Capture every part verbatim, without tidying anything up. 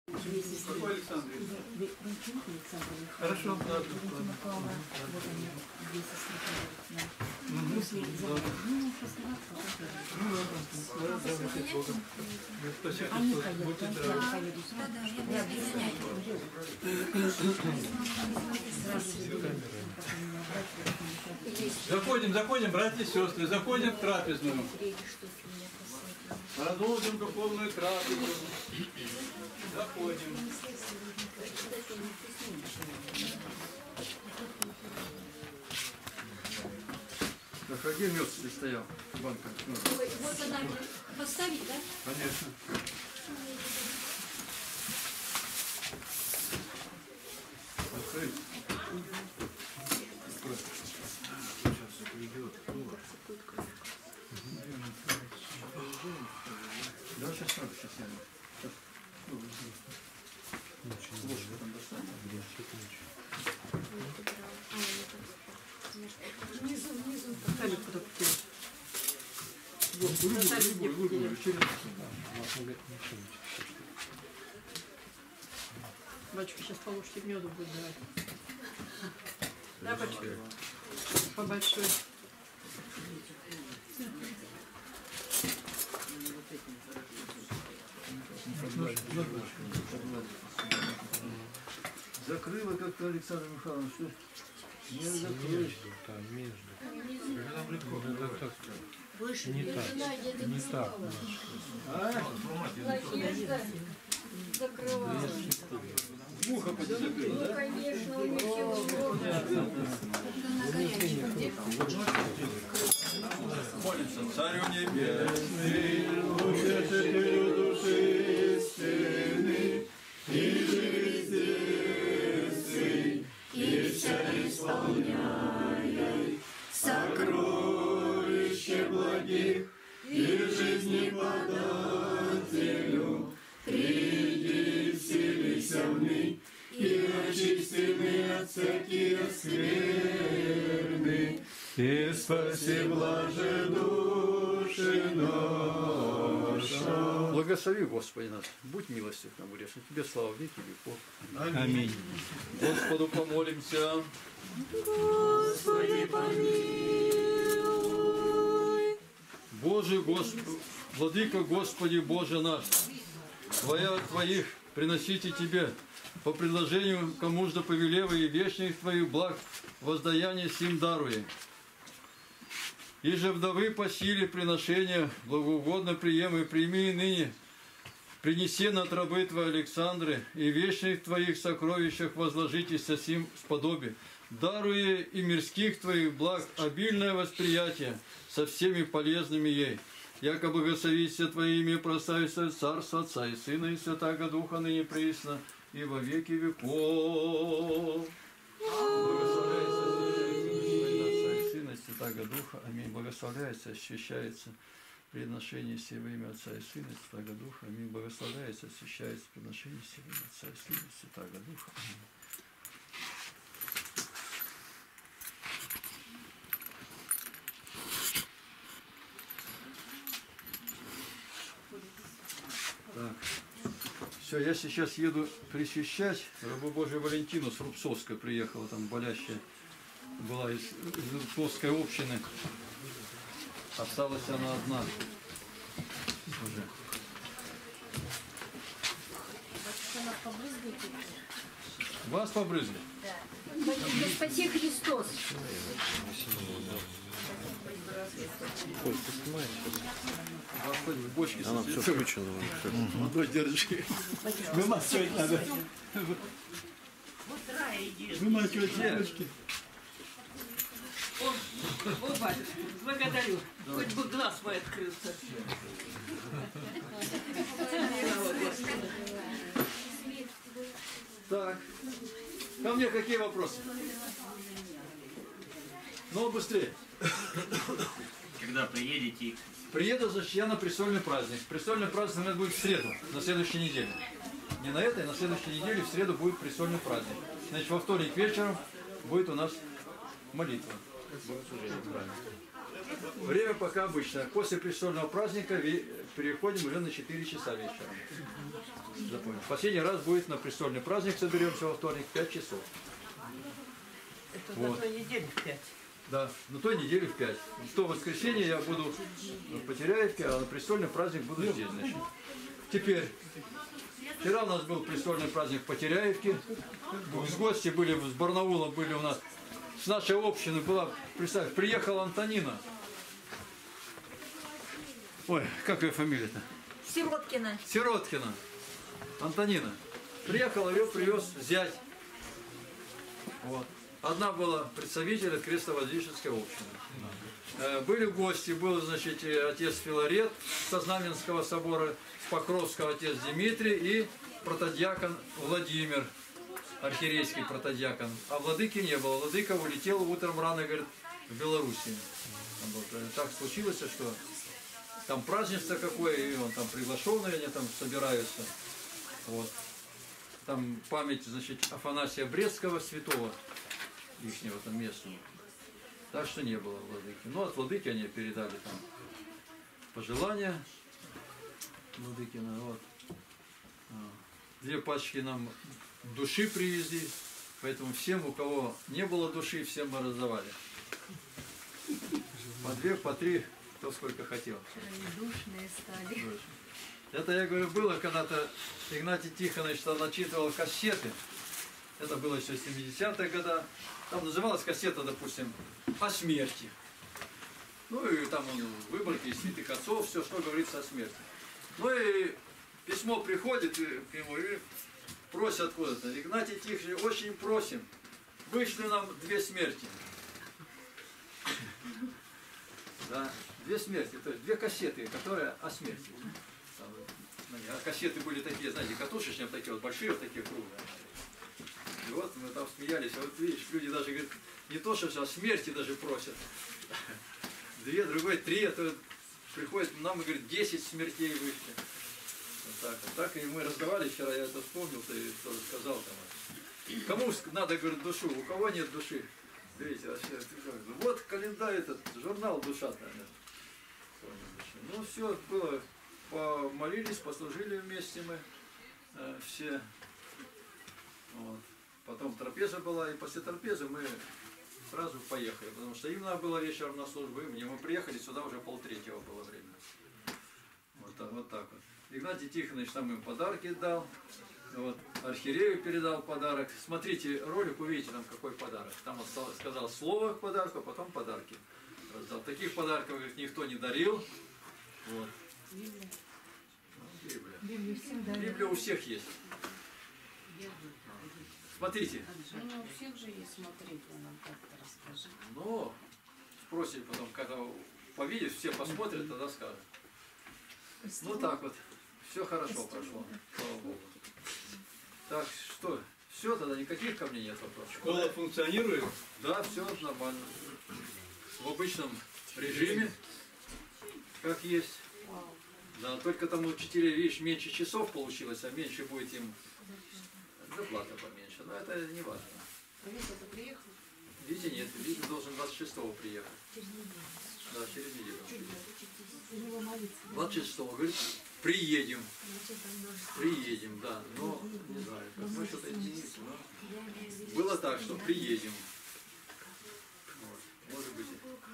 Какой Александр? Хорошо, ладно. Заходим, заходим, братья и сестры, заходим в трапезную. Продолжим духовную трапезу. Заходим. Так, а где мед здесь стоял? Банка. Ой, вот она поставить, да? Конечно. Открыть. Сейчас придет. Да, сейчас надо, сейчас я. Ложку там достанем. Внизу, внизу. Батюшка сейчас по ложке меду будет давать. Да, батюшка? По большой. Закрыла как-то Александр Михайлович, что не закрылась. Там между. Выше. Не так. Не так. Надежда закрывала. Ухо поди закрыла, Ну, да? конечно, у них все Молимся. Царю небесный, утешителю души истины, и живи здесь, и вся исполняй сокровище благих и жизни подателю, приди, вселися в ны, и очистины от всякие скверны, и спаси блаже души наша. Благослови, Господи, нас. Будь милостив нам, грешных. Тебе слава в веки веков. Аминь. Господу помолимся. Господи, помилуй. Боже, Господи, Владыка Господи Боже наш, Твоя Твоих приносите Тебе по предложению кому-жда повелева и вечных Твоих благ воздаяние сим даруя. И же вдовы по силе приношения благоугодно приемы, прими и ныне, принеси над рабы Твои Александры, и вечных Твоих сокровищах возложитесь сим сподобие, даруя и мирских Твоих благ обильное восприятие со всеми полезными ей. Яко благословися Твоими прославится Царство Отца и Сына и Святаго Духа ныне присно и во веки веков. Благословляется Отца и Сына и Святаго Духа. Аминь. Благословляется, освящается приношение сие во имя Отца и Сына и Святаго Духа. Аминь. Благословляется, освящается приношение сие во имя Отца и Сына и Святаго Духа. Аминь. Так. Все, я сейчас еду причащать. Рабу Божию Валентину с Рубцовской приехала, там болящая была из, из Рубцовской общины. Осталась она одна уже. Вас побрызгали? Да. Спаси Христос. Коль, ты снимаешь? Вас хоть в бочке Она все включена. Водой держи. Вымачивать надо. Вымачивать бочки. О, батюшка, благодарю. Хоть бы глаз мой открылся. Так. Ко мне какие вопросы? Ну, быстрее. Когда приедете? Приеду, значит, я на престольный праздник. Престольный праздник у нас будет в среду, на следующей неделе. Не на этой, на следующей неделе в среду будет престольный праздник. Значит, во вторник вечером будет у нас молитва. Время пока обычное. После престольного праздника переходим уже на четыре часа вечера. Запомнил. Последний раз будет на престольный праздник, соберемся во вторник в пять часов. Это Вот. на той неделе в пять. Да, на той неделе в пять. В то воскресенье я буду в Потеряевке, а на престольный праздник буду здесь, значит. Теперь, вчера у нас был престольный праздник в Потеряевке. С гости были, с Барнаула были у нас. С нашей общины была, представь, приехала Антонина. Ой, как ее фамилия-то? Сироткина. Сироткина. Антонина. Приехала, ее привез зять. Вот. Одна была представитель от Крестовоздвиженской общины. Э, Были гости, был, значит, и отец Филарет со Знаменского собора, с Покровского отец Дмитрий и протодиакон Владимир, архиерейский протодиакон. А владыки не было. Владыка улетел утром рано, говорит, в Белоруссию. Вот. Так случилось, что там празднество какое, и он там приглашенный, они там собираются. Вот. Там память, значит, Афанасия Брестского, святого ихнего там местного. Так что не было владыки. Ну, от владыки они передали там пожелания владыкина. Вот. Две пачки нам души привезли, поэтому всем, у кого не было души, всем мы раздавали. По две, по три, кто сколько хотел. Душные стали. Это, я говорю, было когда-то, Игнатий Тихонович там начитывал кассеты. Это было еще в семидесятые годы. Там называлась кассета, допустим, о смерти. Ну и там он, выборки из святых отцов, все, что говорится о смерти. Ну и письмо приходит к нему и просит откуда-то. Игнатий Тихонович, очень просим, вышли нам две смерти. Да, две смерти, то есть две кассеты, которые о смерти. Там, а кассеты были такие, знаете, катушечные, такие вот большие, вот такие круглые. И вот мы там смеялись, а вот видишь, люди даже говорят, не то, что о смерти даже просят. Две, другой, три, а то приходит нам и говорит, десять смертей вышли. Вот так, вот так и мы разговаривали вчера, я это вспомнил, ты тоже сказал там. Кому надо, говорит, душу, у кого нет души? Видите, вообще, вот календарь этот, журнал «Душа», наверное. Ну все, было, помолились, послужили вместе мы э, все. Вот. Потом трапеза была, и после трапезы мы сразу поехали, потому что им надо было вечером на службу, и мне мы приехали сюда уже полтретьего было время. Вот так вот. Так вот. Игнатий Тихонович там им подарки дал, вот. Архиерею передал подарок. Смотрите ролик, увидите там какой подарок. Там он сказал слово к подарку, а потом подарки раздал. Таких подарков, говорит, никто не дарил. Вот. Библия. Библия. Библия у всех есть. Смотрите. Ну, у всех же есть, смотреть, вы нам как-то расскажи. Ну, спросите потом, когда повидишь, все посмотрят, тогда скажут. Ну так вот, все хорошо прошло, слава Богу. Так, что, все, тогда никаких ко мне нет вопросов. Школа функционирует? Да, все нормально. В обычном режиме, как есть. Да, только там у учителей, видишь, меньше часов получилось, а меньше будет им зарплата поменьше. Но это не важно. А Витя-то приехал? Витя нет, Витя должен двадцать шестого приехать. Да, через неделю. двадцать шестого, говорит, приедем. Приедем, да, но не знаю, как мы что-то изменились, но было так, что приедем. Вот, может быть.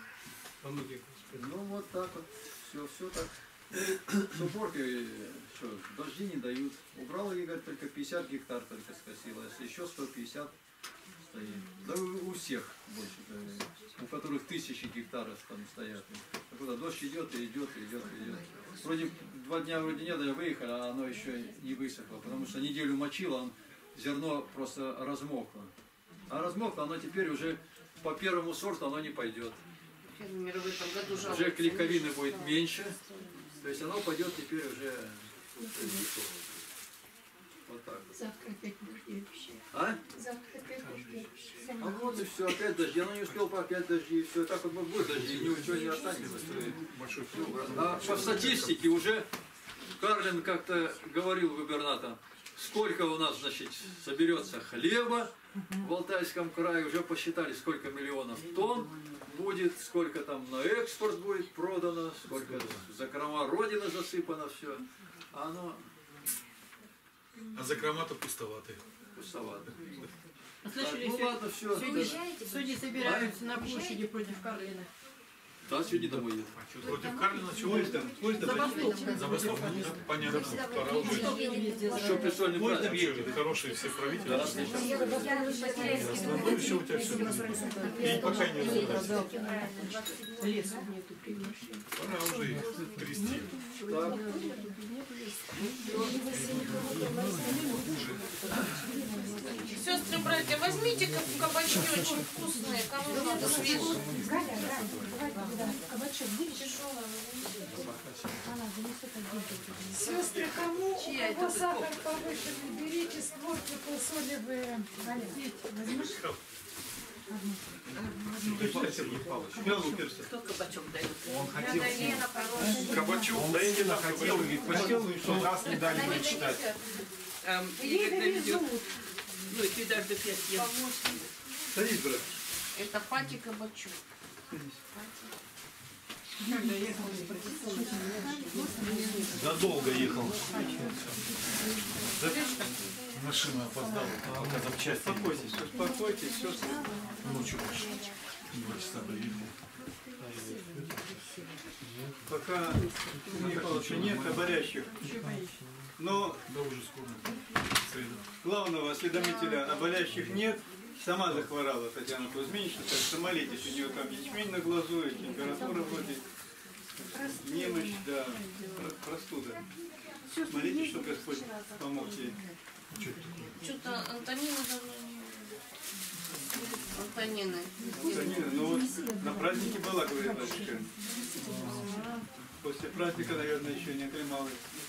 Ну вот так вот, все, все так. С уборкой, что, дожди не дают. Убрал Игорь только пятьдесят гектар только скосило, если еще сто пятьдесят стоит. Да у всех больше, да, у которых тысячи гектаров там стоят. А куда дождь идет и идет, и идет, и идет. Вроде два дня вроде не даже выехали, а оно еще не высохло, потому что неделю мочило, он, зерно просто размокло. А размокло, оно теперь уже по первому сорту оно не пойдет. Фермеры в этом году Уже жалуются. клейковины будет меньше, то есть оно пойдет теперь уже вот так. Завтра опять дожди вообще. А? Завтра опять дожди. А вот и все, опять дожди. Оно не успел по опять дожди, и все. Так вот будет дожди, ничего не останется. А по статистике уже Карлин как-то говорил губернатор, сколько у нас, значит, соберется хлеба в Алтайском крае, уже посчитали, сколько миллионов тонн будет, сколько там на экспорт будет продано, сколько закрома Родины засыпано, все. А оно А закрома-то пустоватые. Пустовато. А слышали, Ну сегодня, ладно, все. сегодня, сегодня собираются на площади против Карлина. Да, сегодня домой едет. Против Карлина чего? Пусть там, пусть там. Забастовка. Забастовка. Ну, понятно. Пора уже. Еще пришел не Пусть там праздник. едет. Хорошие все правители. Да, отлично. Ну, еще у тебя все. И пока не разобрались. Лесу нету приглашения. Пора уже их трясти. Сестры, братья, возьмите ка- кабачки очень вкусные, кому надо свежие. Сестры, кому у кого сахар повышенный, берите створки, посоли вы. Олег, возьмешь? Кто кабачок дает? Он хотел Лена, хорошая. Кабачок. Да я не хотел, и хотел, и что раз не дали мне читать. Эм, и Ей когда дали ведет, зовут. ну, и ты даже пять ел. Садись, брат. Это Пати Кабачок. Задолго ехал. Машина опоздала. Пока запчасти. Успокойтесь, успокойтесь, все. Ночью аж два часа доехал. Пока Михайловича нет оборящих. Но Да уже скоро. Среда. главного осведомителя о болящих нет. Сама захворала Татьяна Кузьминична, так что молитесь, у нее там ячмень на глазу, и температура вроде, немощь, да, про- простуда. Молитесь, чтобы Господь помог ей. Что-то Антонина давно не... Антонины. Антонина, ну вот на празднике была, говорит батюшка. После праздника, наверное, еще не оклемалась.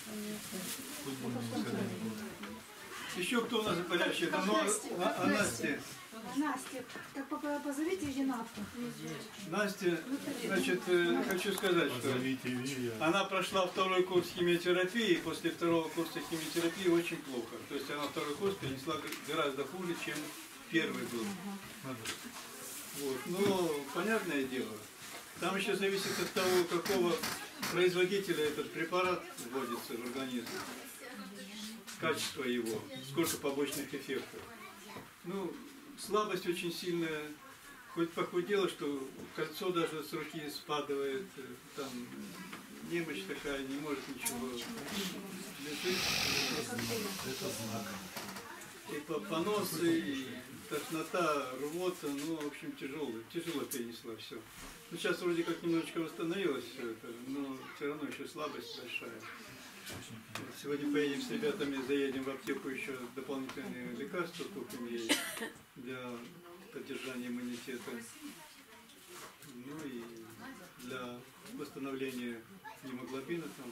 Еще кто у нас болящий? Это ну, а, а Настя. Настя, так пока позовите Ренатку. Настя, значит, э, хочу сказать, что Позовите Вилья. она прошла второй курс химиотерапии, и после второго курса химиотерапии очень плохо. То есть она второй курс перенесла гораздо хуже, чем первый был. Вот. Но понятное дело, там еще зависит от того, какого производителя этот препарат вводится в организм, качество его, сколько побочных эффектов. Ну, слабость очень сильная, хоть похудела, что кольцо даже с руки спадает, там немощь такая, не может ничего. Лежит. Это знак. И по- поносы, и тошнота, рвота, ну, в общем, тяжело, тяжело перенесла все. Ну, сейчас вроде как немножечко восстановилось все это, но все равно еще слабость большая. Вот сегодня поедем с ребятами, заедем в аптеку, еще дополнительные лекарства купим ей для поддержания иммунитета. Ну и для восстановления гемоглобина там.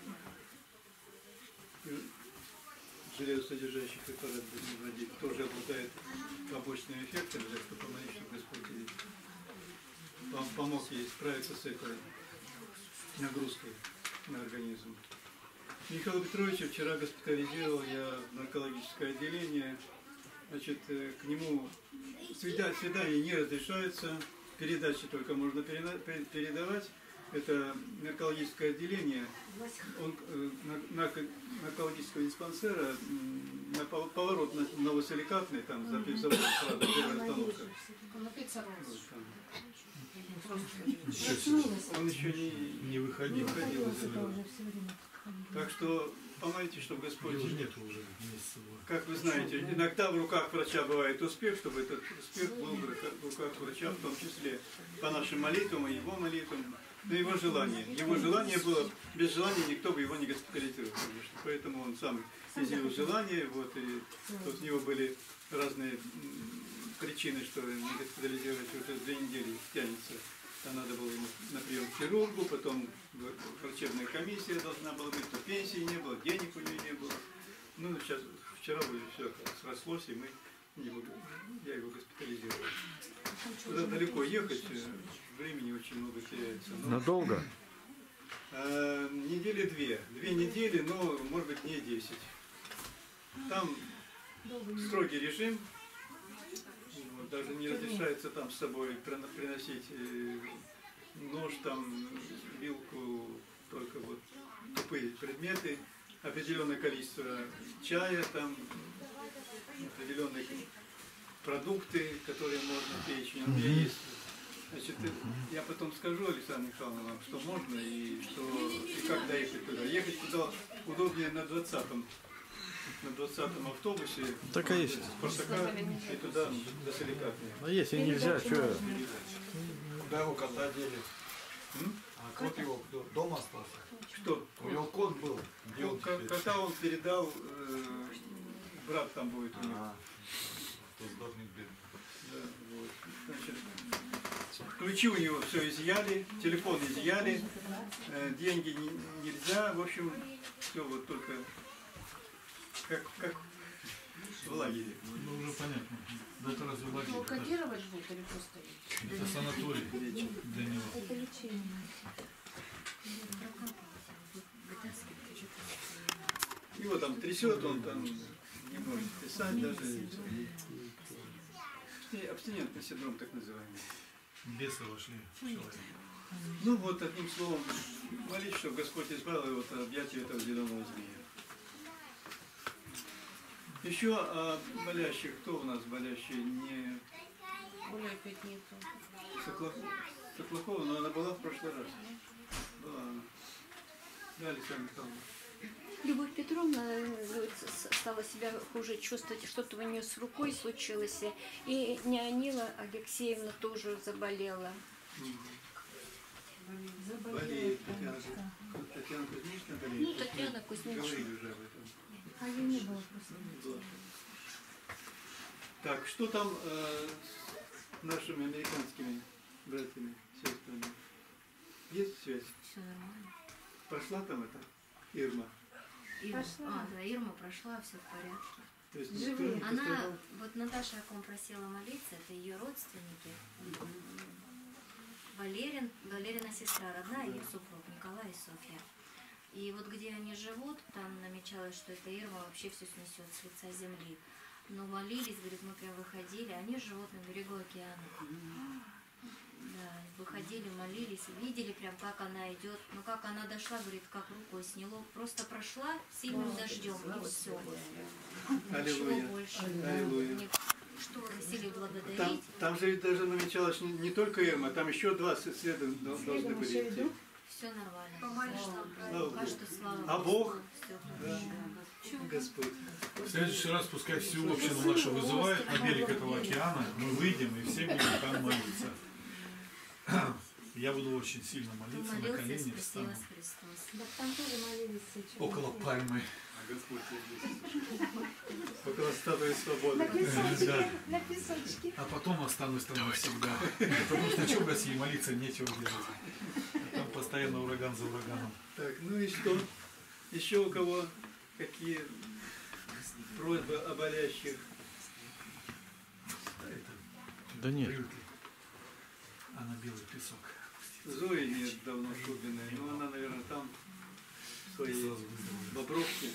И железосодержащих препаратов будем вводить. Тоже обладает побочными эффектами, так что помолись, чтобы Господь ей пом- помог ей справиться с этой нагрузкой на организм. Михаила Петровича вчера госпитализировал я в наркологическое отделение. Значит, э, к нему свида- свидания не разрешаются, передачи только можно перена- пе- передавать. Это наркологическое отделение, он, э, на- нарко- наркологического диспансера, м, на пов- поворот на Новосиликатный, там за пивзаводом сразу, первая остановка. Вот там. Он еще не, Не выходил. не выходил из этого. Так что помолитесь, чтобы Господь, Его же нету уже месяца два. как вы знаете, иногда в руках врача бывает успех, чтобы этот успех был в рука- в руках врача, в том числе по нашим молитвам и его молитвам, но его желание. Его желание было, без желания никто бы его не госпитализировал, конечно. Поэтому он сам изъявил желание, вот, и тут у него были разные м, причины, что не госпитализировать уже две недели тянется. Там надо было ему на прием к хирургу, потом врачебная комиссия должна была быть, то пенсии не было, денег у нее не было. Ну, сейчас, вчера вроде все срослось, и мы его, я его госпитализировал. Туда далеко ехать, времени очень много теряется. Но, Надолго? э, недели две. Две недели, но, может быть, не десять. Там строгий режим. Вот, даже не разрешается там с собой прино- приносить э, нож, там, вилку, только вот тупые предметы. определенное количество чая, там определенные продукты, которые можно печь. У меня есть. Значит, я потом скажу, Александра Михайловна, вам, что можно и, что, и как доехать туда. Ехать туда удобнее на двадцатом. На двадцатом автобусе. Так, а есть. С Спартака и туда до Соликатни. Ну если нельзя, что? Куда его кота дели? М? А кот его кто? Дома остался? Что? У него кот был. Где Ну, он ко- теперь? кота он передал, э, брат там будет у него. А, кто сдохнет бедный. Да, вот. Значит, ключи у него все изъяли, телефон изъяли, э, деньги не- нельзя, в общем, все вот только как, как в лагере. Ну уже понятно. Да это разве лагерь? Ну, Это, кодировать будет или просто? это санаторий для него. Это лечение. Его там трясет, он там не может писать даже. Абстин- Абстинентный синдром так называемый. Бесы вошли в человека. Ну вот, одним словом, молись, чтобы Господь избавил его от объятия этого зеленого змея. Еще о болящих, кто у нас болящий? Не Оля опять нету. Сокло- Соклакова, но она была в прошлый раз. Была она. Да, Александра Михайловна. Любовь Петровна э, говорит, с- стала себя хуже чувствовать, что-то у нее с рукой случилось. И Неонила Алексеевна тоже заболела. Болеет Татьяна, Татьяна Кузьмична болеет. Ну, Татьяна Кузьмична. Говорили уже об этом. А я не было просто. Была. Так, что там э, с нашими американскими братьями, сестрами? Есть связь? Все нормально. Прошла там эта Ирма? Ирма. Пошла. А, да, Ирма прошла, все в порядке. То есть Живые. никто не Она, пострадал? вот Наташа, о ком просила молиться, это ее родственники. Валерин, Валерина сестра родная, ее супруг Николай и Софья. И вот где они живут, там намечалось, что эта Ирма вообще все снесет с лица земли. Но молились, говорит, мы прям выходили, они живут на берегу океана. Да, выходили, молились, видели прям, как она идет. Ну, как она дошла, говорит, как рукой сняло. Просто прошла сильным дождем, и все. Ничего Аллилуйя. больше. Аллилуйя. Не- Что просили Там, благодарить. там же ведь даже намечалось не, не только Ирма, там еще два следа должны Следом были еще идти. идут. Все нормально. Помолишь Слава нам, Богу. Слава Пока Богу. что слава А Богу, Бог? всё Да. хорошо. Господь. В следующий раз пускай всю общину нашу вызывают на берег этого океана, мы выйдем и все будем там молиться. Я буду очень сильно молиться, на Молился, колени спаси встану вас Христос. Да там тоже молились сейчас. около пальмы. А Господь здесь. Около статуи На свободы. песочке, Да. на песочке. А потом останусь там навсегда. Потому что что в России молиться, нечего делать. А там постоянно ураган за ураганом. Так, ну и что? Еще у кого какие просьбы о болящих? Да нет. А на белый песок. Зои нет давно Шубиной, но она, наверное, там в своей бобровке.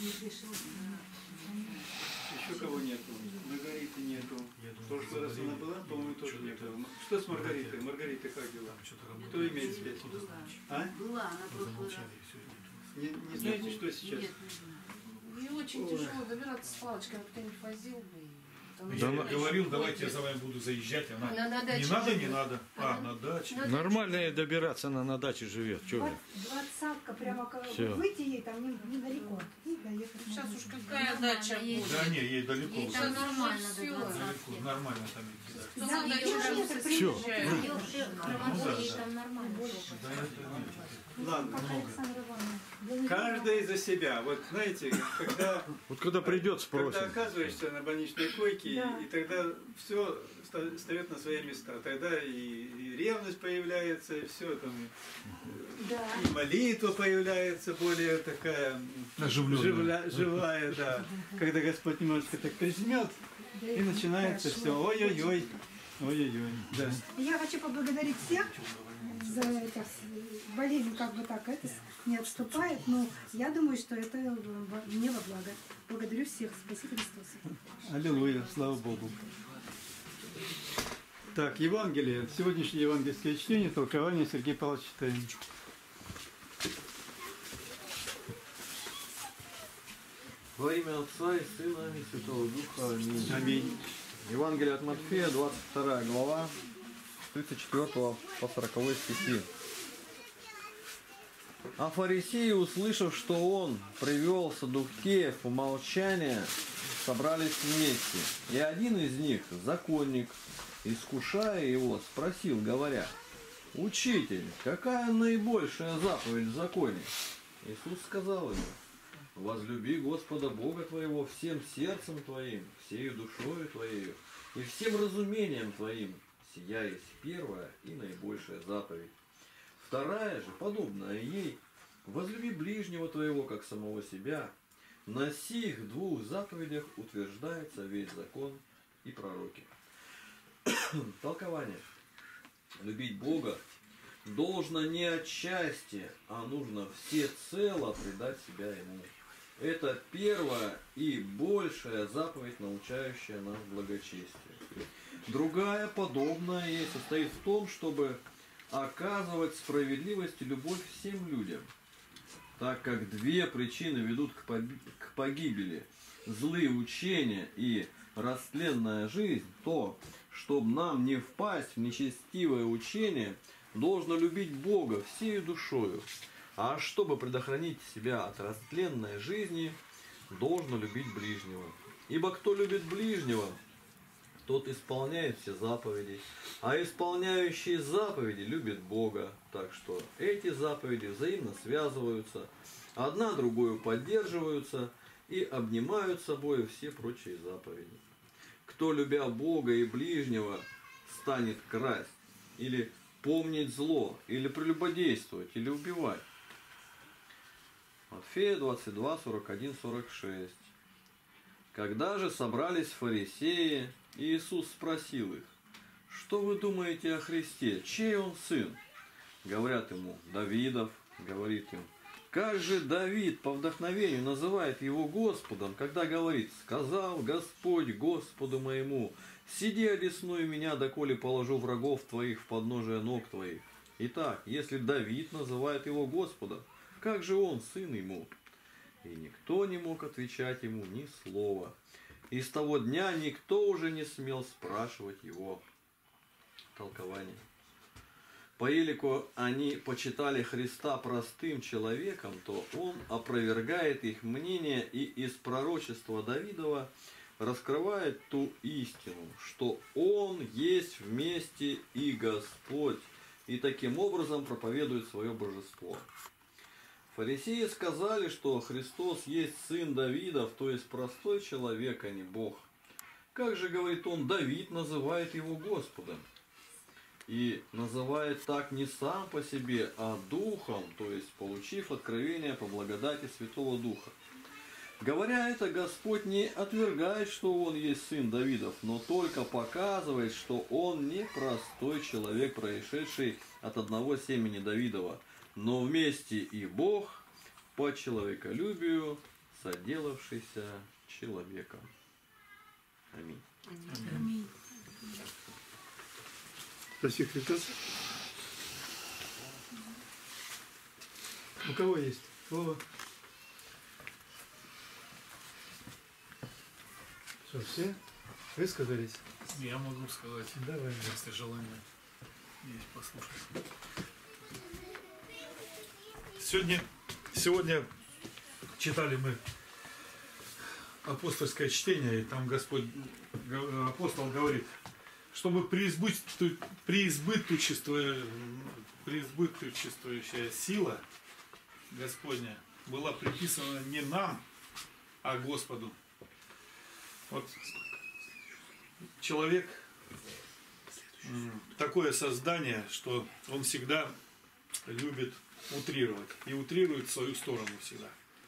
Еще кого нету? Маргариты нету. В прошлый раз она была, по-моему, тоже не было. Что с Маргаритой? Маргарита как дела? Кто имеет связь? А? Была, она просто... Не, не знаете, что сейчас? Ей очень тяжело добираться с палочкой, а кто-нибудь возил бы. и там Я еще- говорил, давайте я за вами буду заезжать. Она, Она на не даче надо, не живет. надо. А, на даче. Нормально ей добираться, она на даче живет. Чего вы? Двадцатка прямо как Всё. выйти ей там не- недалеко. И доехать Сейчас можно. уж какая дача Ей- будет. Да не, ей далеко. Ей уже. там нормально до Всё. Далеко, двадцатки. нормально там идти. Да. Кто Да, на даче ничего живет, нет, Всё. приезжает. Ее кровотой ей там нормально. Да, это нет. Ладно. Как Александра Ивановна. Для нее- Каждый за себя. Вот знаете, когда, Вот когда придет, когда спросим. оказываешься на больничной койке, Да. и тогда все встает на свои места. Тогда и, и ревность появляется, и все там. И, Да. и молитва появляется более такая Оживленная. живля- живая, да. Когда Господь немножко так прижмет, Да, и начинается хорошо. все. Ой-ой-ой. Ой-ой-ой. Да. Я хочу поблагодарить всех за это. Болезнь как бы так это не отступает, но я думаю, что это во- мне во благо. Благодарю всех. Спаси Христос. Аллилуйя, слава Богу. Так, Евангелие. Сегодняшнее евангельское чтение, толкование Сергей Павлович читаем. Во имя Отца и Сына и Святого Духа. Аминь. Аминь. Евангелие от Матфея, двадцать вторая глава, с тридцать четвёртого по сороковой стихи. А фарисеи, услышав, что он привел саддукеев в молчание, собрались вместе. И один из них, законник, искушая его, спросил, говоря: «Учитель, какая наибольшая заповедь в законе?» Иисус сказал ему: «Возлюби Господа Бога твоего всем сердцем твоим, всею душою твоею и всем разумением твоим. Сия есть первая и наибольшая заповедь. Вторая же, подобная ей: возлюби ближнего твоего, как самого себя. На сих двух заповедях утверждается весь закон и пророки». Толкование. Любить Бога должно не отчасти, а нужно всецело предать себя Ему. Это первая и большая заповедь, научающая нас благочестию. Другая, подобная ей, состоит в том, чтобы оказывать справедливость и любовь всем людям. Так как две причины ведут к погибели – злые учения и растленная жизнь, то, чтобы нам не впасть в нечестивое учение, должно любить Бога всею душою. А чтобы предохранить себя от растленной жизни, должно любить ближнего. Ибо кто любит ближнего, тот исполняет все заповеди, а исполняющий заповеди любит Бога. Так что эти заповеди взаимно связываются, одна другую поддерживаются и обнимают собой все прочие заповеди. Кто, любя Бога и ближнего, станет красть, или помнить зло, или прелюбодействовать, или убивать. Матфея двадцать два, сорок один, сорок шесть. Когда же собрались фарисеи, Иисус спросил их: «Что вы думаете о Христе? Чей он сын?» Говорят ему: «Давидов». Говорит им: «Как же Давид по вдохновению называет его Господом, когда говорит: сказал Господь Господу моему: сиди одесную меня, доколе положу врагов твоих в подножие ног твоих». Итак, если Давид называет его Господом, как же он сын ему? И никто не мог отвечать ему ни слова. И с того дня никто уже не смел спрашивать его. Толкование. Поскольку они почитали Христа простым человеком, то он опровергает их мнение и из пророчества Давидова раскрывает ту истину, что он есть вместе и Господь, и таким образом проповедует свое божество. Фарисеи сказали, что Христос есть сын Давидов, то есть простой человек, а не Бог. Как же, говорит он, Давид называет его Господом? И называет так не сам по себе, а духом, то есть получив откровение по благодати Святого Духа. Говоря это, Господь не отвергает, что он есть сын Давидов, но только показывает, что он не простой человек, происшедший от одного семени Давидова, но вместе и Бог, по человеколюбию, соделавшийся человеком. Аминь. Аминь. Спаси Христос. У кого есть слово? Что, все высказались? Я могу сказать, Давай. если желание есть послушать. Сегодня, сегодня читали мы апостольское чтение, и там Господь, апостол говорит, чтобы преизбыточествующая, преизбыточествующая сила Господня была приписана не нам, а Господу. Вот человек такое создание, что он всегда любит утрировать. И утрирует в свою сторону всегда.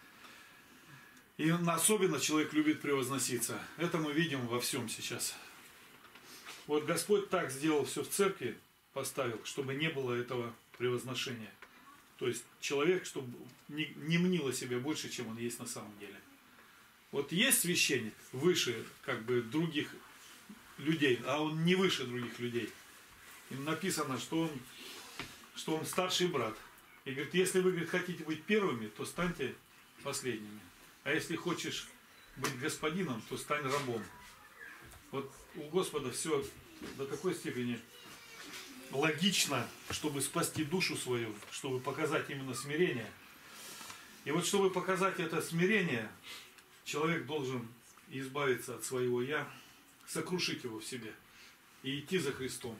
И особенно человек любит превозноситься. Это мы видим во всем сейчас. Вот Господь так сделал все в церкви, поставил, чтобы не было этого превозношения. То есть человек, чтобы не, не мнил о себе больше, чем он есть на самом деле. Вот есть священник выше как бы других людей, а он не выше других людей. И написано, что он, что он старший брат. И говорит, если вы, говорит, хотите быть первыми, то станьте последними. А если хочешь быть господином, то стань рабом. Вот у Господа все до такой степени логично, чтобы спасти душу свою, чтобы показать именно смирение. И вот чтобы показать это смирение, человек должен избавиться от своего «я», сокрушить его в себе и идти за Христом.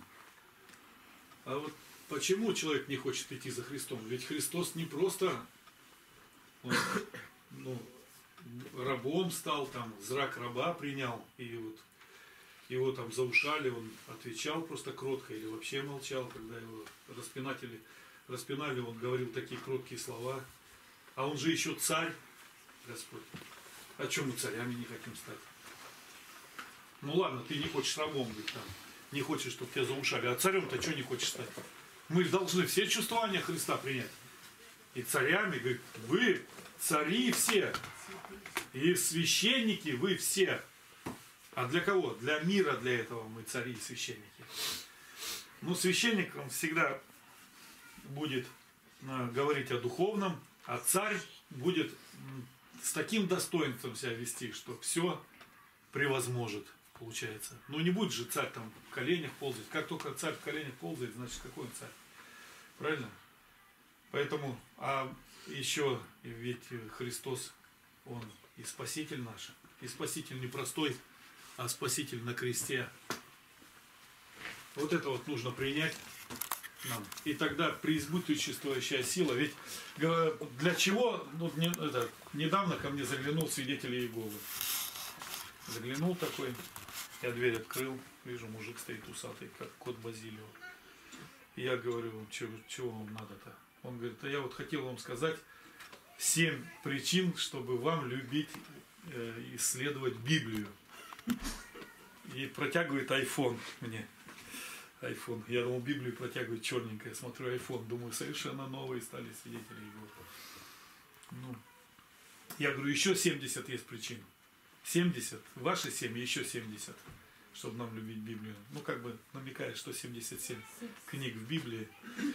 А вот почему человек не хочет идти за Христом? Ведь Христос не просто он, ну, рабом стал, там, зрак раба принял, и вот его там заушали, он отвечал просто кротко или вообще молчал, когда его распинатели, распинали, он говорил такие кроткие слова. А он же еще царь, Господь. А чем мы царями не хотим стать? Ну ладно, ты не хочешь рабом быть там, не хочешь, чтобы тебя заушали, а царем-то что не хочешь стать? Мы должны все чувствования Христа принять. И царями, говорит, вы цари все, и священники вы все. А для кого? Для мира, для этого мы цари и священники. Ну, священник, он всегда будет э, говорить о духовном, а царь будет с таким достоинством себя вести, что все превозможет, получается. Ну, не будет же царь там в коленях ползать. Как только царь в коленях ползает, значит, какой он царь? Правильно? Поэтому, а еще ведь Христос, Он и Спаситель наш, и Спаситель не простой, а Спаситель на кресте. Вот это вот нужно принять нам. И тогда преизбыточествующая сила. Ведь для чего, ну, не, это, недавно ко мне заглянул свидетель Иеговы. Заглянул такой, я дверь открыл, вижу, мужик стоит усатый, как кот Базилио. И я говорю, чего, чего вам надо-то? Он говорит, а я вот хотел вам сказать семь причин, чтобы вам любить, э, исследовать Библию. И протягивает айфон мне. Айфон. Я думал, Библию протягивает черненькая. Смотрю, айфон. Думаю, совершенно новые стали свидетели его. Ну, я говорю, еще семьдесят есть причин. семьдесят. Ваши семь, еще семьдесят. Чтобы нам любить Библию. Ну, как бы намекает, что семьдесят семь книг в Библии.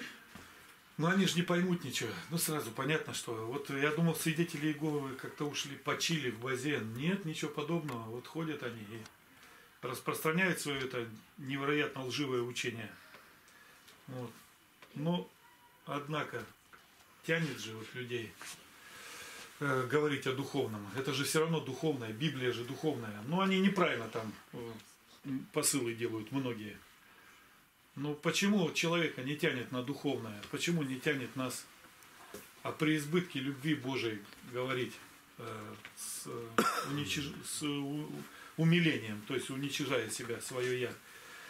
Но они же не поймут ничего. Ну, сразу понятно, что... Вот я думал, свидетели Иеговы как-то ушли, почили в базе. Нет, ничего подобного. Вот ходят они и распространяют свое это невероятно лживое учение. Вот. Но, однако, тянет же вот людей э, говорить о духовном. Это же все равно духовное. Библия же духовная. Но они неправильно там э, посылы делают, многие. Ну почему человека не тянет на духовное? Почему не тянет нас о преизбытке любви Божией говорить э, с, уничиж... с у... умилением, то есть уничижая себя, свое я?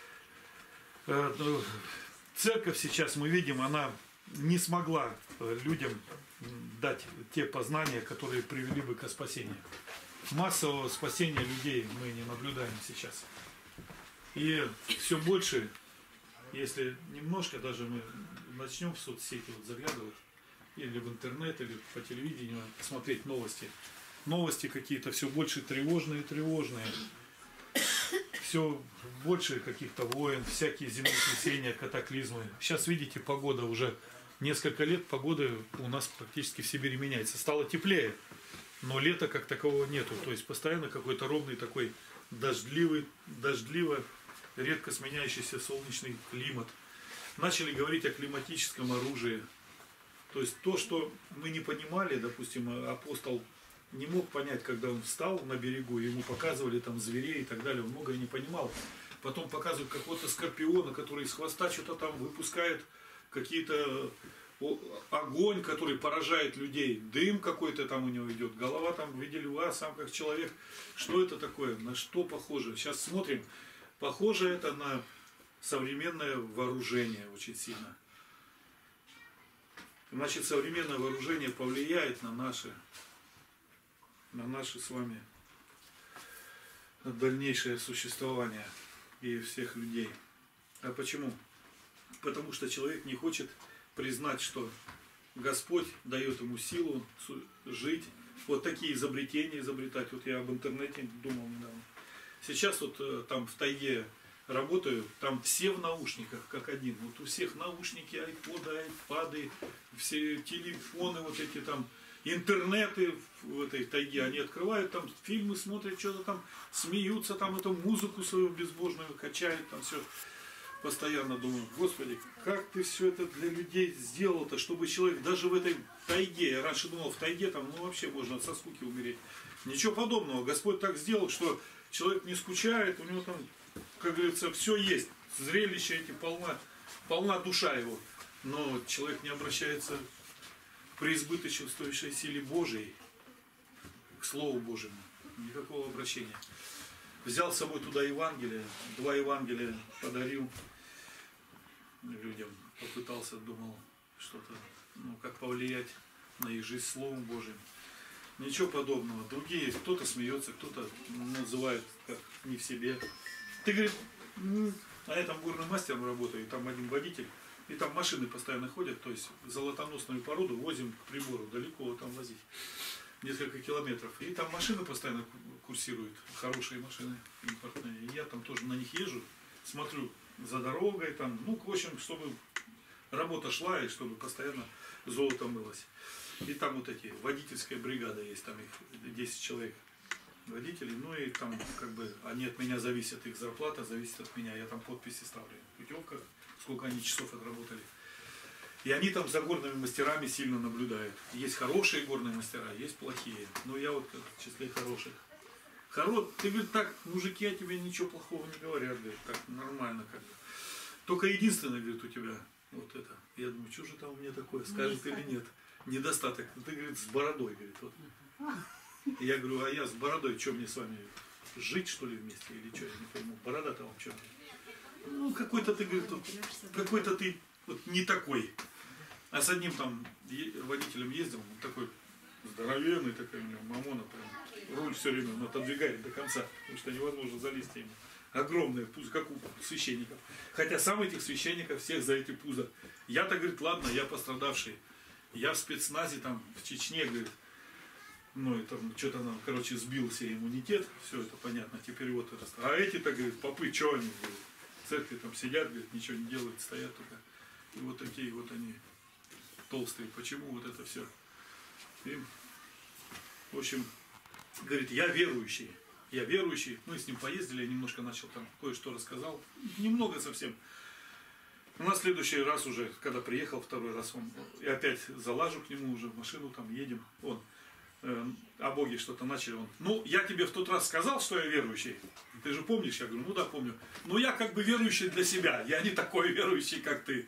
Э, церковь сейчас, мы видим, она не смогла людям дать те познания, которые привели бы к спасению. Массового спасения людей мы не наблюдаем сейчас. И все больше... Если немножко даже мы начнем в соцсети вот заглядывать, или в интернет, или по телевидению смотреть новости. Новости какие-то все больше тревожные, тревожные. Все больше каких-то войн, всякие землетрясения, катаклизмы. Сейчас, видите, погода уже несколько лет, погода у нас практически в Сибири меняется. Стало теплее, но лета как такового нету. То есть постоянно какой-то ровный такой дождливый, дождливо редко сменяющийся солнечный климат. Начали говорить о климатическом оружии. То есть то, что мы не понимали, допустим, апостол не мог понять, когда он встал на берегу, ему показывали там зверей и так далее, он многое не понимал. Потом показывают какого-то скорпиона, который из хвоста что-то там выпускает, какие-то огонь, который поражает людей, дым какой-то там у него идет, голова там в виде льва, сам как человек. Что это такое? На что похоже? Сейчас смотрим. Похоже это на современное вооружение очень сильно. Значит, современное вооружение повлияет на наше, на наше с вами дальнейшее существование и всех людей. А почему? Потому что человек не хочет признать, что Господь дает ему силу жить, вот такие изобретения изобретать. Вот я об интернете думал недавно. Сейчас вот там в тайге работаю, там все в наушниках, как один. Вот у всех наушники, айподы, айпады, все телефоны вот эти там. интернеты в этой тайге, они открывают, там фильмы смотрят, что-то там смеются, там эту музыку свою безбожную качают, там все. Постоянно думаю, Господи, как ты все это для людей сделал-то, чтобы человек даже в этой тайге, я раньше думал, в тайге там, ну вообще можно со скуки умереть. Ничего подобного. Господь так сделал, что человек не скучает, у него там, как говорится, все есть. Зрелище эти полна, полна душа его. Но человек не обращается к преизбыточествующей силе Божией, к Слову Божьему. Никакого обращения. Взял с собой туда Евангелие, два Евангелия подарил людям, попытался, думал, что-то, ну, как повлиять на их жизнь Словом Божьим. Ничего подобного. Другие, кто-то смеется, кто-то называет как не в себе. Ты, говорит, а я там горным мастером работаю, и там один водитель, и там машины постоянно ходят, то есть золотоносную породу возим к прибору, далеко там возить. Несколько километров. И там машины постоянно курсируют, хорошие машины импортные. И я там тоже на них езжу, смотрю за дорогой, там, ну, в общем, чтобы работа шла и чтобы постоянно золото мылось. И там вот эти, водительская бригада есть, там их десять человек водителей, ну и там как бы они от меня зависят, их зарплата зависит от меня, я там подписи ставлю, путевка, сколько они часов отработали. И они там за горными мастерами сильно наблюдают. Есть хорошие горные мастера, есть плохие. Но я вот в числе хороших. Хоро... Ты, говорит, так, мужики о тебе ничего плохого не говорят, говорит, так нормально как бы. Только единственное, говорит, у тебя вот это. Я думаю, что же там у меня такое, скажет или нет. Недостаток. Ты, говорит, с бородой, говорит, вот. И я говорю, а я с бородой, что мне с вами, жить что ли вместе или что, я не пойму. Борода-то вам что? Ну, какой-то ты, говорит, вот, какой-то ты вот не такой. А с одним там водителем ездил, он такой здоровенный, такой у него мамона, прям, руль все время он отодвигает до конца, потому что невозможно залезть ему. Огромное пузо, как у священников. Хотя сам этих священников всех за эти пузо. Я-то, говорит, ладно, я пострадавший. Я в спецназе там, в Чечне, говорит, ну, и там что-то нам, короче, сбился иммунитет, все это понятно, теперь вот это. А эти-то, говорит, попы, что они, говорит, в церкви там сидят, говорит, ничего не делают, стоят только. И вот такие вот они толстые. Почему вот это все? И, в общем, говорит, я верующий. Я верующий. Мы с ним поездили, я немножко начал там кое-что рассказал. Немного совсем. На следующий раз уже, когда приехал второй раз, он, и опять залажу к нему уже в машину, там едем. Он э, о Боге что-то начали. Он, ну, я тебе в тот раз сказал, что я верующий. Ты же помнишь? Я говорю, ну да, помню. Но я как бы верующий для себя. Я не такой верующий, как ты.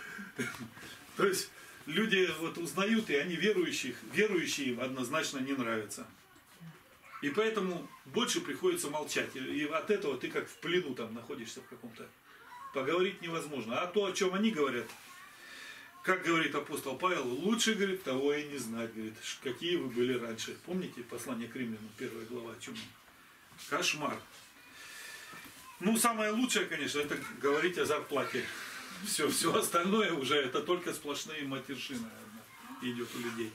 То есть люди вот узнают, и они верующих, верующие им однозначно не нравятся. И поэтому больше приходится молчать. И от этого ты как в плену там находишься в каком-то. Поговорить невозможно. А то, о чем они говорят, как говорит апостол Павел, лучше, говорит, того и не знать, говорит, какие вы были раньше. Помните послание к Римлянам, первая глава, о чем? Кошмар. Ну, самое лучшее, конечно, это говорить о зарплате. Все, все остальное уже, это только сплошные матершины идет у людей.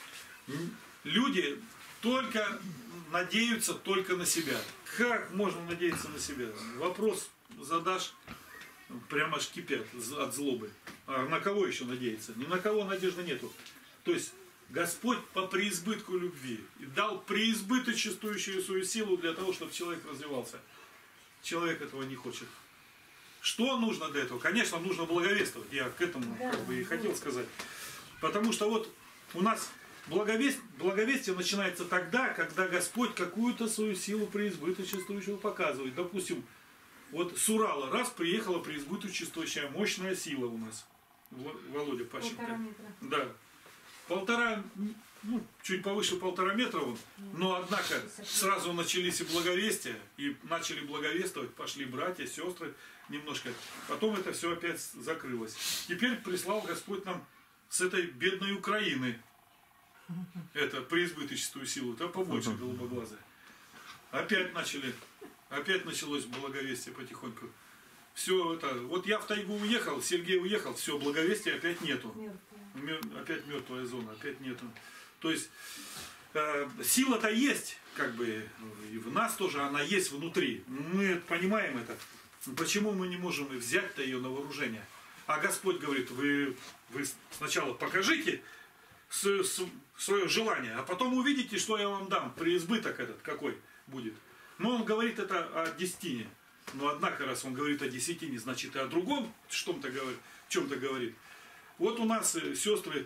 Люди только надеются только на себя. Как можно надеяться на себя? Вопрос задашь, прямо аж кипят от злобы. А на кого еще надеяться? Ни на кого надежды нету. То есть Господь по преизбытку любви дал преизбыточествующую свою силу для того, чтобы человек развивался. Человек этого не хочет. Что нужно для этого? Конечно, нужно благовествовать. Я к этому как бы и хотел сказать. Потому что вот у нас благовестие, благовестие начинается тогда, когда Господь какую-то свою силу преизбыточествующую показывает. Допустим, вот с Урала раз приехала преизбыточествующая мощная сила у нас. Володя Пащенко. Полтора метра. Да. Полтора, ну, чуть повыше полтора метра он. Но, однако, сразу начались и благовестия, и начали благовествовать, пошли братья, сестры немножко. Потом это все опять закрылось. Теперь прислал Господь нам с этой бедной Украины это преизбыточную силу, да побольше голубоглазая. Опять начали, опять началось благовестие потихоньку. Все это, вот я в тайгу уехал, Сергей уехал, все, благовестия опять нету. Мер, опять мертвая зона, опять нету. То есть э, сила-то есть, как бы, и в нас тоже она есть внутри. Мы понимаем это. Почему мы не можем взять-то ее на вооружение? А Господь говорит, вы, вы сначала покажите свое желание, а потом увидите, что я вам дам, преизбыток этот какой будет. Но он говорит это о десятине. Но однако, раз он говорит о десятине, значит и о другом чем-то говорит, чем-то говорит. Вот у нас сестры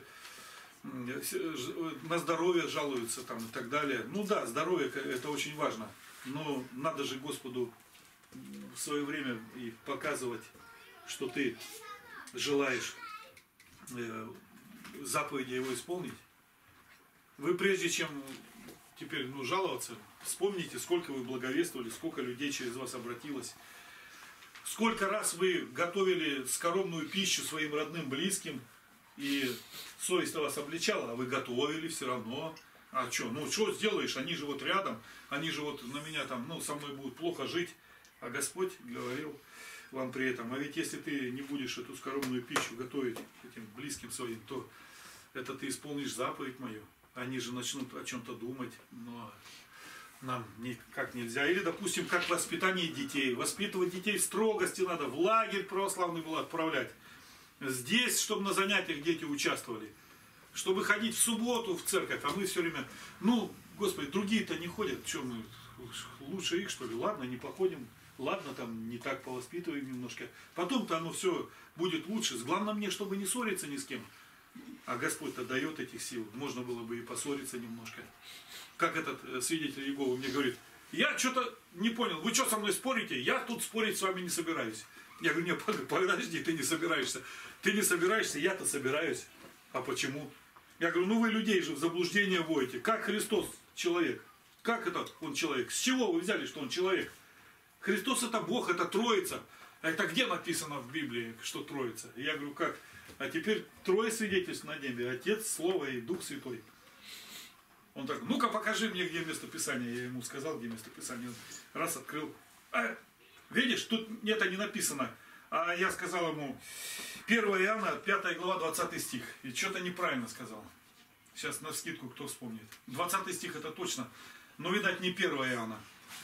на здоровье жалуются там и так далее. Ну да, здоровье это очень важно. Но надо же Господу в свое время и показывать, что ты желаешь заповеди Его исполнить. Вы прежде чем теперь ну, жаловаться, вспомните, сколько вы благовествовали, сколько людей через вас обратилось. Сколько раз вы готовили скоромную пищу своим родным, близким, и совесть вас обличала, а вы готовили все равно. А что, ну что сделаешь, они же вот рядом, они же вот на меня там, ну со мной будут плохо жить. А Господь говорил вам при этом, а ведь если ты не будешь эту скоромную пищу готовить этим близким своим, то это ты исполнишь заповедь мою. Они же начнут о чем-то думать, но нам никак нельзя. Или, допустим, как воспитание детей. Воспитывать детей в строгости надо, в лагерь православный был отправлять. Здесь, чтобы на занятиях дети участвовали. Чтобы ходить в субботу в церковь, а мы все время, ну, Господи, другие-то не ходят, что мы, лучше их, что ли, ладно, не походим, ладно, там, не так повоспитываем немножко. Потом-то оно все будет лучше. Главное мне, чтобы не ссориться ни с кем. А Господь-то дает этих сил. Можно было бы и поссориться немножко. Как этот свидетель Иеговы мне говорит, я что-то не понял, вы что со мной спорите? Я тут спорить с вами не собираюсь. Я говорю, нет, подожди, ты не собираешься. Ты не собираешься, я-то собираюсь. А почему? Я говорю, ну вы людей же в заблуждение вводите. Как Христос человек? Как это он человек? С чего вы взяли, что он человек? Христос это Бог, это Троица. А это где написано в Библии, что Троица? Я говорю, как? А теперь трое свидетельств на небе. Отец, Слово и Дух Святой. Он так, ну-ка покажи мне, где место Писания. Я ему сказал, где место Писания. Он раз открыл. А, видишь, тут это не написано. А я сказал ему, первое Иоанна, пятая глава, двадцатый стих. И что-то неправильно сказал. Сейчас навскидку кто вспомнит. двадцатый стих это точно. Но, видать, не первое Иоанна.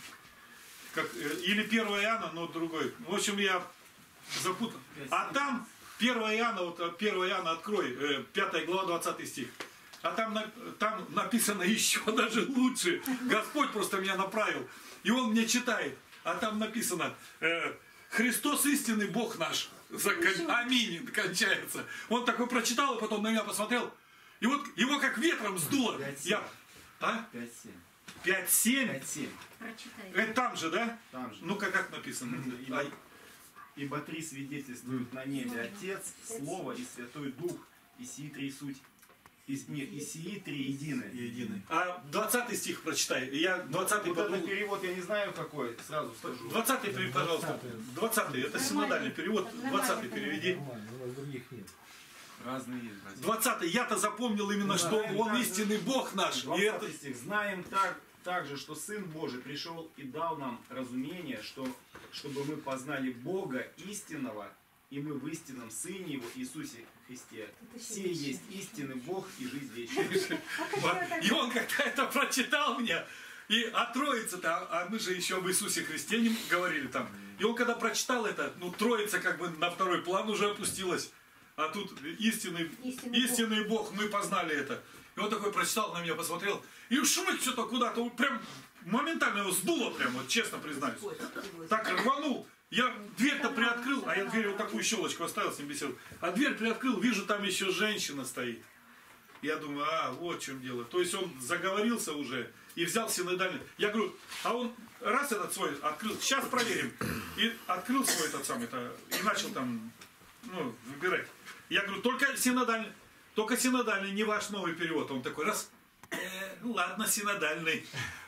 Как, или первое Иоанна, но другой. В общем, я запутал. А там первое Иоанна, вот первое Иоанна открой, пятая глава, двадцатый стих. А там, там написано еще даже лучше. Господь просто меня направил. И он мне читает. А там написано, э, Христос истинный Бог наш. Закон... Аминь, кончается. Он такой прочитал, и потом на меня посмотрел. И вот его как ветром сдуло. Я... А? пять семь. пять семь? пять семь. Это там же, да? Там же. Ну-ка, как написано? Ибо, ибо три свидетельствуют на небе Отец, Слово и Святой Дух, и сии три суть. И, нет, и сии три едины. едины. А двадцатый стих прочитай. Я двадцатый вот подумал... этот перевод я не знаю какой, сразу скажу. двадцатый, пожалуйста. двадцатый, это синодальный перевод. двадцатый переведи. Других нет. Разные есть. двадцатый, я-то запомнил именно, что Он истинный Бог наш. И это... стих. Знаем так, также, что Сын Божий пришел и дал нам разумение, что, чтобы мы познали Бога истинного, и мы в истинном Сыне Его, Иисусе Христе. Все есть истинный Бог и жизнь вечная. И он как-то это прочитал мне. И о Троице-то, а мы же еще об Иисусе Христе не говорили там. И он когда прочитал это, ну Троица как бы на второй план уже опустилась. А тут истинный, истинный, истинный Бог. Бог, мы познали это. И он такой прочитал, на меня посмотрел. И шмык что-то куда-то, прям моментально его сдуло, прям, вот честно признаюсь. Так рванул. Я дверь-то приоткрыл, а я дверь вот такую щелочку оставил, с ним беседовал. А дверь приоткрыл, вижу, там еще женщина стоит. Я думаю, а, вот в чем дело. То есть он заговорился уже и взял синодальный. Я говорю, а он раз этот свой открыл, сейчас проверим. И открыл свой этот самый, это, и начал там, ну, выбирать. Я говорю, только синодальный, только синодальный, не ваш новый перевод. Он такой, раз, э, ну ладно, синодальный.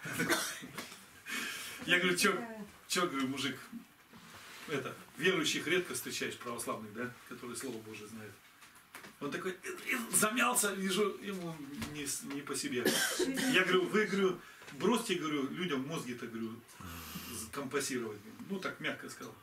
Я говорю, что, говорю, мужик, это, верующих редко встречаешь, православных, да, которые Слово Божие знают. Он такой, замялся, вижу, ему не, не по себе. Я говорю, вы, говорю, бросьте, говорю, людям мозги-то, говорю, компасировать. Ну, так мягко сказал.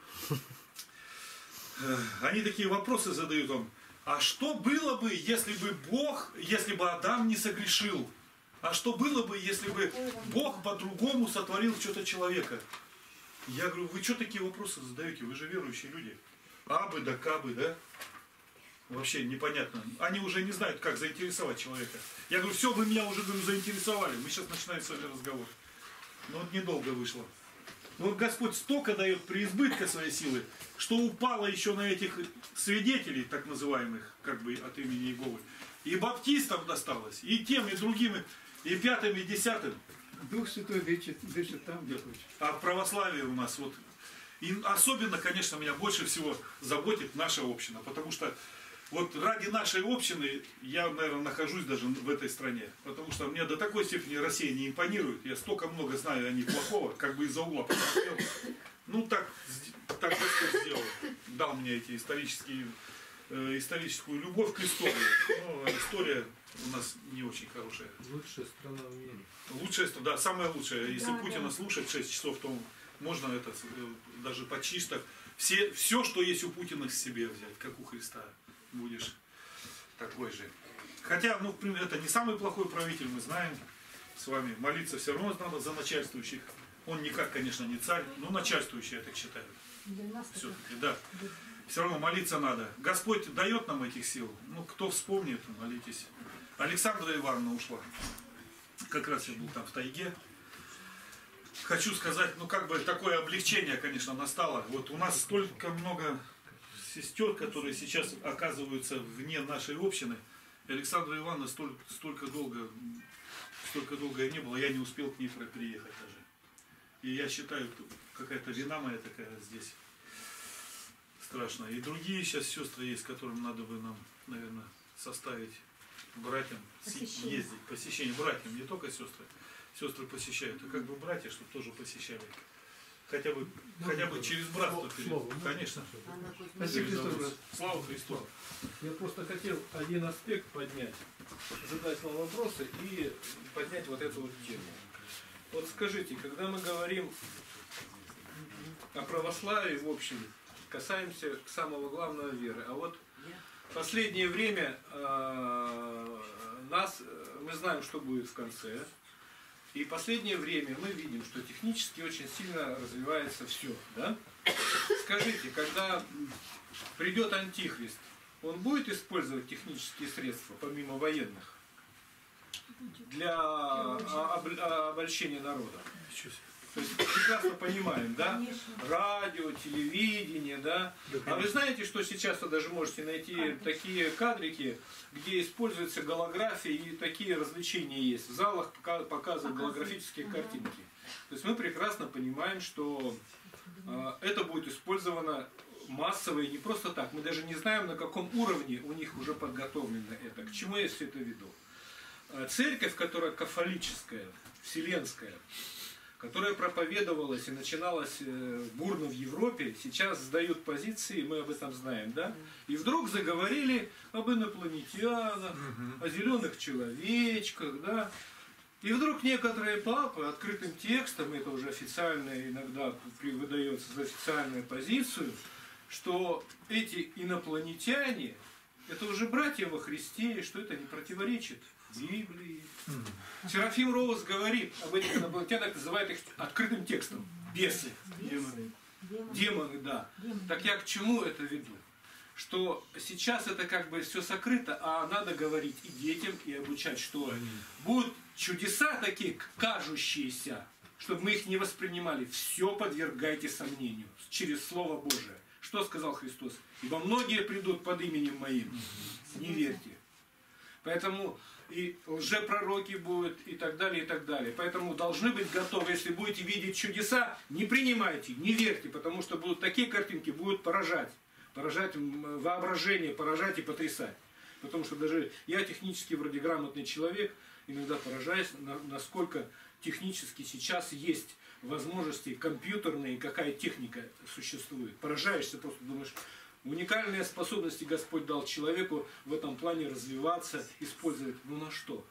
Они такие вопросы задают вам. А что было бы, если бы Бог, если бы Адам не согрешил? А что было бы, если бы Бог по-другому сотворил что-то человека? Я говорю, вы что такие вопросы задаете? Вы же верующие люди. Абы да кабы, да? Вообще непонятно. Они уже не знают, как заинтересовать человека. Я говорю, все, вы меня уже говорю, заинтересовали. Мы сейчас начинаем с вами разговор. Но вот недолго вышло. Но вот Господь столько дает преизбытка своей силы, что упало еще на этих свидетелей, так называемых, как бы от имени Иеговы. И баптистам досталось, и тем, и другим, и пятым, и десятым. Дух Святой дышит, дышит там, где хочет. А в православии у нас вот... И особенно, конечно, меня больше всего заботит наша община, потому что вот ради нашей общины я, наверное, нахожусь даже в этой стране, потому что мне до такой степени Россия не импонирует, я столько много знаю о ней плохого, как бы из-за угла посмотрел. Ну, так, так Господь сделал, дал мне эти исторические, э, историческую любовь к истории. Но история у нас не очень хорошая. Лучшая страна в мире. Лучшая страна, да, самая лучшая. Если Да, Путина да. слушать шесть часов, то можно это даже почти что все, все, что есть у Путина, себе взять, как у Христа. Будешь такой же. Хотя, ну, это не самый плохой правитель, мы знаем с вами. Молиться все равно надо за начальствующих. Он никак, конечно, не царь, но начальствующий, я так считаю. Все-таки, да. Все равно молиться надо. Господь дает нам этих сил. Ну, кто вспомнит, молитесь. Александра Ивановна ушла. Как раз я был там в тайге. Хочу сказать, ну, как бы такое облегчение, конечно, настало. Вот у нас столько много сестер, которые сейчас оказываются вне нашей общины. Александра Ивановна столь, столько долго, столько долго я не было, я не успел к ней приехать даже. И я считаю, какая-то вина моя такая здесь страшная. И другие сейчас сестры есть, которым надо бы нам, наверное, составить братьям Посещение. ездить, посещение братьям, не только сестры. Сестры посещают, а как бы братья, чтобы тоже посещали. Хотя бы, ну, хотя бы через братство. Слово, конечно. Спасибо, Христос. Слава Христу. Я просто хотел один аспект поднять, задать вам вопросы и поднять вот эту вот тему. Вот скажите, когда мы говорим о православии, в общем, касаемся самого главного веры, а вот в последнее время э, нас, мы знаем, что будет в конце. И в последнее время мы видим, что технически очень сильно развивается все. Да? Скажите, когда придет Антихрист, он будет использовать технические средства, помимо военных, для обольщения народа? То есть прекрасно понимаем, да? Радио, телевидение, да? А вы знаете, что сейчас вы даже можете найти такие кадрики, где используется голография, и такие развлечения есть. В залах показывают голографические картинки. То есть мы прекрасно понимаем, что э, это будет использовано массово и не просто так. Мы даже не знаем, на каком уровне у них уже подготовлено это. К чему я все это веду? Церковь, которая кафолическая, вселенская, которая проповедовалась и начиналась бурно в Европе, сейчас сдают позиции, мы об этом знаем, да? И вдруг заговорили об инопланетянах, о зеленых человечках, да? И вдруг некоторые папы открытым текстом, это уже официально иногда выдается за официальную позицию, что эти инопланетяне, это уже братья во Христе, и что это не противоречит Библии. Серафим Роуз говорит об этих инопланетянах, называет их открытым текстом. Бесы. Демоны. Демоны, да. Так я к чему это веду? Что сейчас это как бы все сокрыто, а надо говорить и детям, и обучать, что будут чудеса такие, кажущиеся, чтобы мы их не воспринимали. Все подвергайте сомнению через Слово Божие. Что сказал Христос? Ибо многие придут под именем Моим. Не верьте. Поэтому и лжепророки будут, и так далее, и так далее. Поэтому должны быть готовы, если будете видеть чудеса, не принимайте, не верьте, потому что будут такие картинки, будут поражать. Поражать воображение, поражать и потрясать. Потому что даже я технически вроде грамотный человек, иногда поражаюсь, насколько технически сейчас есть возможности компьютерные, какая техника существует. Поражаешься, просто думаешь, уникальные способности Господь дал человеку в этом плане развиваться, использовать. Ну на что?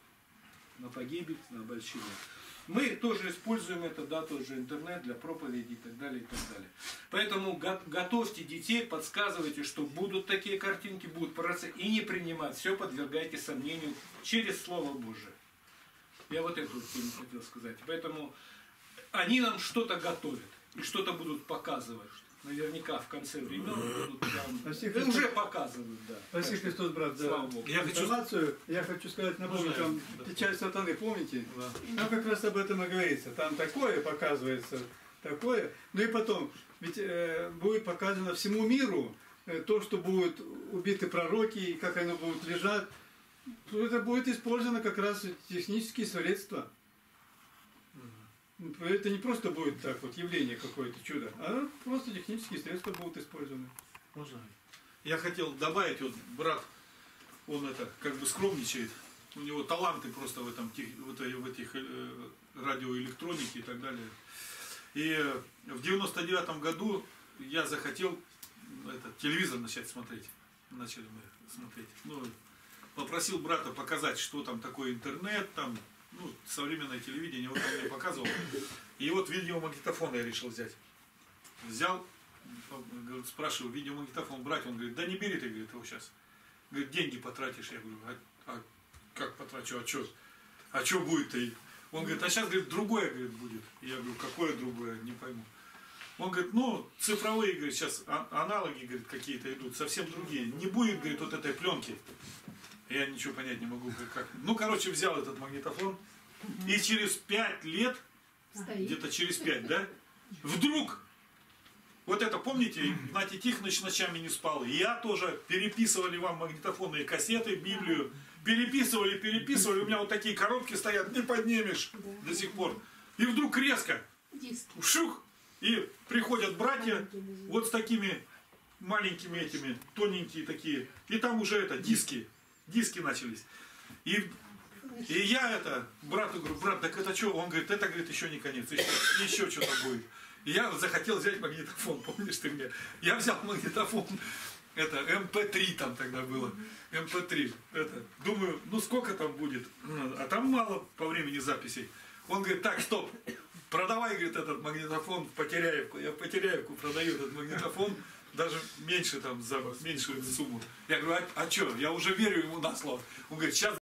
На погибель, на обольщение. Мы тоже используем это, да, тоже интернет для проповеди и так далее, и так далее. Поэтому го готовьте детей, подсказывайте, что будут такие картинки, будут поражаться, и не принимать. Все подвергайте сомнению через Слово Божие. Я вот эту тему хотел сказать. Поэтому они нам что-то готовят. и что-то будут показывать. Наверняка в конце времен будут там... Спаси Да Христос. уже показывают, да. Спаси Христос, брат, за Слава Богу. Я хочу- информацию. Я хочу сказать, напомнить Можно я? вам Да. печать сатаны, помните? Да. Там как раз об этом и говорится. Там такое показывается, такое. Ну и потом, ведь э, будет показано всему миру э, то, что будут убиты пророки, и как они будут лежать. Это будет использовано как раз технические средства. Это не просто будет так вот явление какое-то чудо, а просто технические средства будут использованы. Можно? Я хотел добавить, вот брат, он это как бы скромничает, у него таланты просто в этом тех- вот и в этих э, радиоэлектронике и так далее. И в девяносто девятом году я захотел этот телевизор начать смотреть. Начали мы смотреть. Ну, попросил брата показать, что там такое интернет, там, ну, современное телевидение, вот он мне показывал. И вот видеомагнитофон я решил взять. Взял, говорит, спрашиваю, видеомагнитофон брать, он говорит, да не бери ты, говорит, его сейчас. Говорит, деньги потратишь. Я говорю, а, а как потрачу, а что? А что будет-то? Он говорит, а сейчас, говорит, другое, говорит, будет. Я говорю, какое другое, не пойму. Он говорит, ну, цифровые, говорит, сейчас а- аналоги, говорит, какие-то идут, совсем другие. Не будет, говорит, вот этой пленки. Я ничего понять не могу, как. Ну, короче, взял этот магнитофон, и через пять лет, где-то через пять, да, вдруг, вот это, помните, Игнатий Тихонович ночами не спал, и я тоже, переписывали вам магнитофонные кассеты, Библию, переписывали, переписывали, у меня вот такие коробки стоят, не поднимешь до сих пор. И вдруг резко, шух, и приходят братья вот с такими маленькими этими, тоненькие такие, и там уже это, диски, диски начались. И, и я это, брату говорю, брат, так это что? Он говорит, это, говорит, еще не конец, еще, еще что-то будет. И я захотел взять магнитофон, помнишь ты мне? Я взял магнитофон, это, эм пэ три там тогда было, эм пэ три, это, думаю, ну сколько там будет? А там мало по времени записей. Он говорит, так, стоп, продавай, говорит, этот магнитофон в Потеряевку. Я в Потеряевку продаю этот магнитофон, даже меньше там, за меньшую сумму. Я говорю, а, а что, я уже верю ему на слово. Он говорит, сейчас